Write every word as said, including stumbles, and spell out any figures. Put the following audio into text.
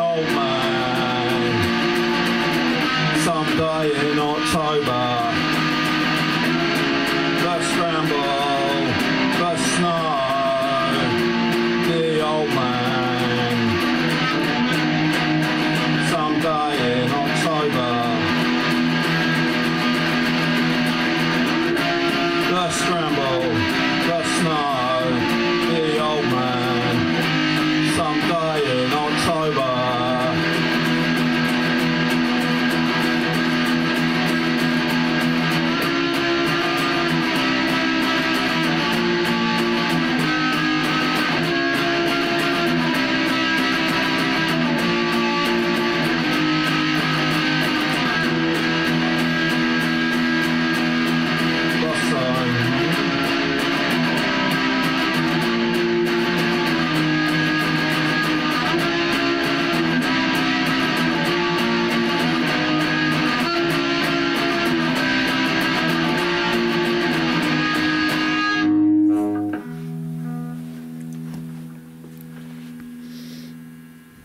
old man. Someday in October, the scramble, the snow, the old man. Someday in October, the scramble, the snow, the old man. Someday in October.